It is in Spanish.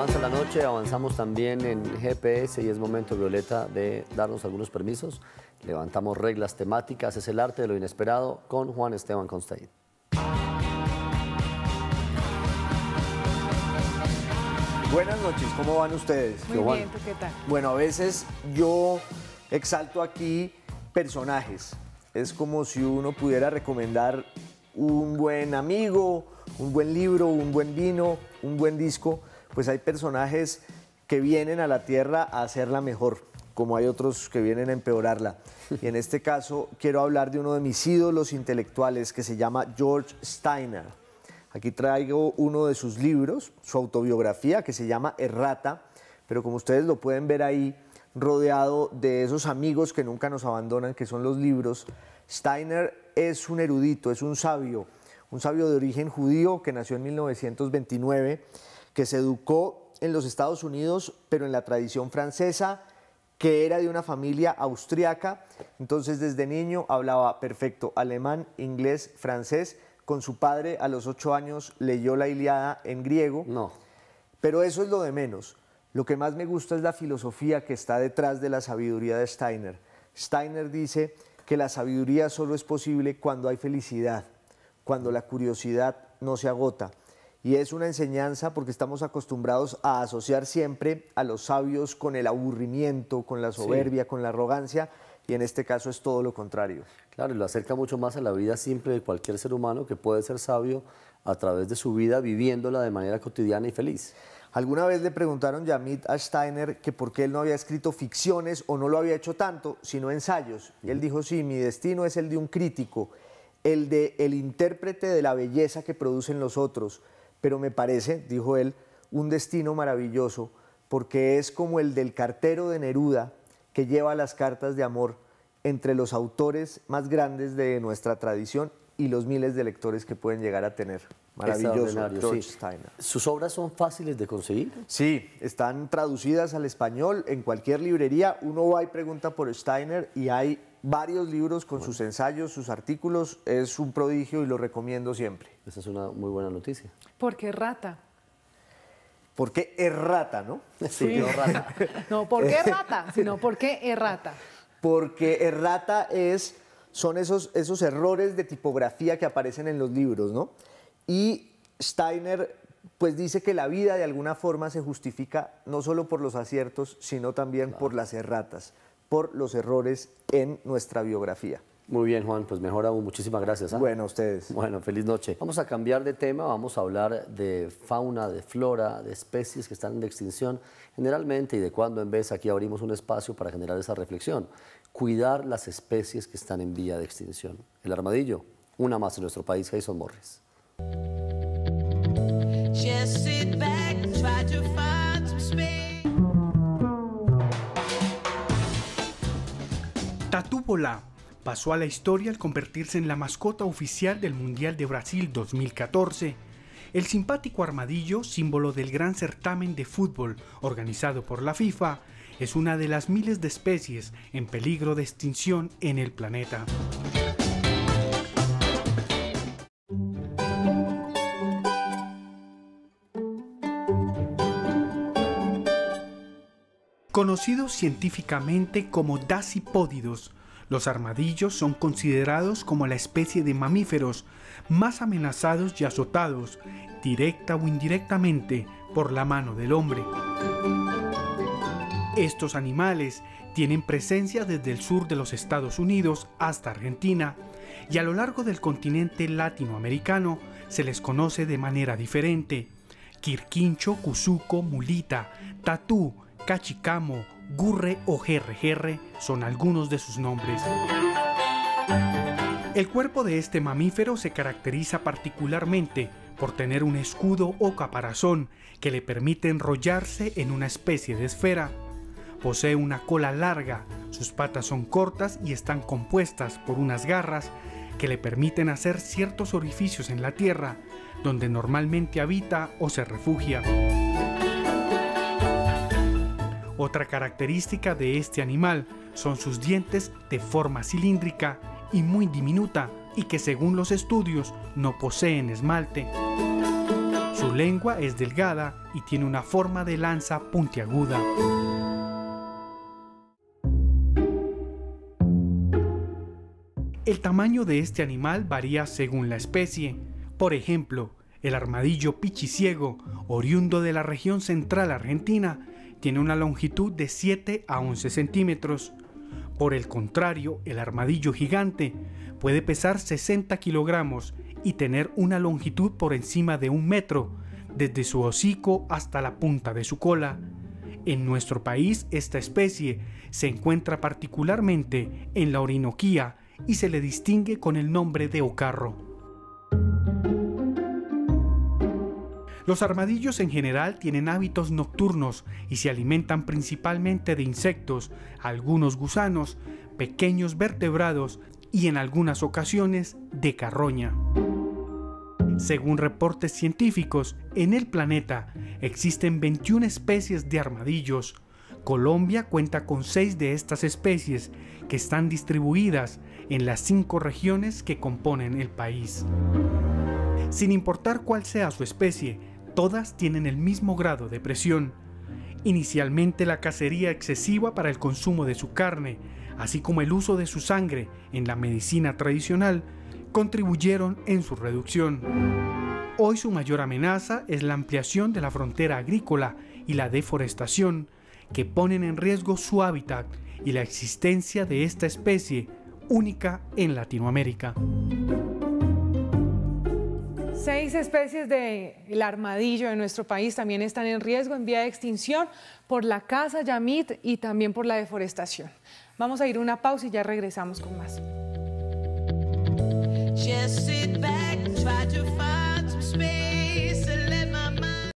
avanza la noche, avanzamos también en GPS y es momento, Violeta, de darnos algunos permisos. Levantamos reglas temáticas, es el arte de lo inesperado con Juan Esteban Constaín. Buenas noches, ¿cómo van ustedes? Muy bien, ¿tú qué tal? Bueno, a veces yo exalto aquí personajes. Es como si uno pudiera recomendar un buen amigo, un buen libro, un buen vino, un buen disco. Pues hay personajes que vienen a la tierra a hacerla mejor, como hay otros que vienen a empeorarla. Y en este caso quiero hablar de uno de mis ídolos intelectuales que se llama George Steiner. Aquí traigo uno de sus libros, su autobiografía, que se llama Errata, pero como ustedes lo pueden ver ahí, rodeado de esos amigos que nunca nos abandonan, que son los libros. Steiner es un erudito, es un sabio de origen judío que nació en 1929, que se educó en los Estados Unidos, pero en la tradición francesa, que era de una familia austriaca. Entonces desde niño hablaba perfecto alemán, inglés, francés. Con su padre a los 8 años leyó la Ilíada en griego. No. Pero eso es lo de menos. Lo que más me gusta es la filosofía que está detrás de la sabiduría de Steiner. Steiner dice que la sabiduría solo es posible cuando hay felicidad, cuando la curiosidad no se agota. Y es una enseñanza porque estamos acostumbrados a asociar siempre a los sabios con el aburrimiento, con la soberbia, con la arrogancia, y en este caso es todo lo contrario. Claro, y lo acerca mucho más a la vida simple de cualquier ser humano que puede ser sabio a través de su vida, viviéndola de manera cotidiana y feliz. Alguna vez le preguntaron Yamit a Steiner que por qué él no había escrito ficciones o no lo había hecho tanto, sino ensayos. Y él dijo, sí, mi destino es el de un crítico, el de el intérprete de la belleza que producen los otros. Pero me parece, dijo él, un destino maravilloso, porque es como el del cartero de Neruda, que lleva las cartas de amor entre los autores más grandes de nuestra tradición y los miles de lectores que pueden llegar a tener. Maravilloso, George Steiner. ¿Sus obras son fáciles de conseguir? Sí, están traducidas al español en cualquier librería. Uno va y pregunta por Steiner y hay varios libros con sus ensayos, sus artículos. Es un prodigio y lo recomiendo siempre. Esa es una muy buena noticia. ¿Por qué rata? ¿Por qué errata, no? Sí, no rata. No, ¿por qué rata? Sino ¿por qué errata? Porque errata son esos errores de tipografía que aparecen en los libros, ¿no? Y Steiner pues dice que la vida de alguna forma se justifica no solo por los aciertos, sino también por las erratas, por los errores en nuestra biografía. Muy bien, Juan, pues mejor aún, muchísimas gracias. Bueno, a ustedes. Bueno, feliz noche. Vamos a cambiar de tema, vamos a hablar de fauna, de flora, de especies que están en extinción generalmente y de cuando en vez aquí abrimos un espacio para generar esa reflexión. Cuidar las especies que están en vía de extinción. El armadillo, una más en nuestro país, Jason Morris. Just sit back, try to find some space. Tatu Bola pasó a la historia al convertirse en la mascota oficial del Mundial de Brasil 2014. El simpático armadillo, símbolo del gran certamen de fútbol organizado por la FIFA, es una de las miles de especies en peligro de extinción en el planeta. Conocidos científicamente como Dasypodidos, los armadillos son considerados como la especie de mamíferos más amenazados y azotados, directa o indirectamente, por la mano del hombre. Estos animales tienen presencia desde el sur de los Estados Unidos hasta Argentina, y a lo largo del continente latinoamericano se les conoce de manera diferente. Quirquincho, cuzuco, mulita, tatú, cachicamo, gurre o gerre son algunos de sus nombres. El cuerpo de este mamífero se caracteriza particularmente por tener un escudo o caparazón que le permite enrollarse en una especie de esfera. Posee una cola larga, sus patas son cortas y están compuestas por unas garras que le permiten hacer ciertos orificios en la tierra, donde normalmente habita o se refugia. Otra característica de este animal son sus dientes de forma cilíndrica y muy diminuta y que según los estudios no poseen esmalte. Su Su lengua es delgada y tiene una forma de lanza puntiaguda. El tamaño de este animal varía según la especie. Por ejemplo, el armadillo pichiciego, oriundo de la región central argentina, tiene una longitud de 7 a 11 centímetros. Por el contrario, el armadillo gigante puede pesar 60 kilogramos y tener una longitud por encima de 1 metro, desde su hocico hasta la punta de su cola. En nuestro país, esta especie se encuentra particularmente en la Orinoquía y se le distingue con el nombre de ocarro. Los armadillos en general tienen hábitos nocturnos y se alimentan principalmente de insectos, algunos gusanos, pequeños vertebrados y en algunas ocasiones de carroña. Según reportes científicos, en el planeta existen 21 especies de armadillos. Colombia cuenta con 6 de estas especies que están distribuidas en las 5 regiones que componen el país. Sin importar cuál sea su especie, todas tienen el mismo grado de presión. Inicialmente la cacería excesiva para el consumo de su carne, así como el uso de su sangre en la medicina tradicional, contribuyeron en su reducción. Hoy su mayor amenaza es la ampliación de la frontera agrícola y la deforestación, que ponen en riesgo su hábitat y la existencia de esta especie única en Latinoamérica. 6 especies del armadillo de nuestro país también están en riesgo, en vía de extinción, por la caza, Yamit, y también por la deforestación. Vamos a ir a una pausa y ya regresamos con más. Just sit back, try to find